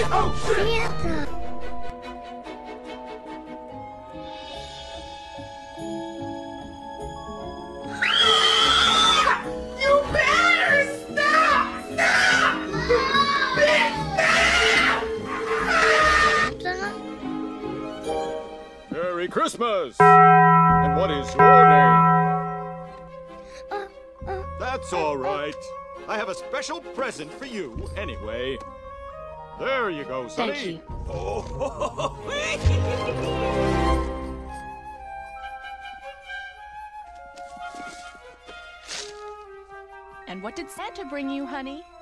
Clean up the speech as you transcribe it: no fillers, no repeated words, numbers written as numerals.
Oh, shit! Santa! You better stop! Stop! Bitch, stop! Merry Christmas! And what is your name? That's all right. I have a special present for you, anyway. There you go, Sonny. Thank you. Oh. And what did Santa bring you, honey?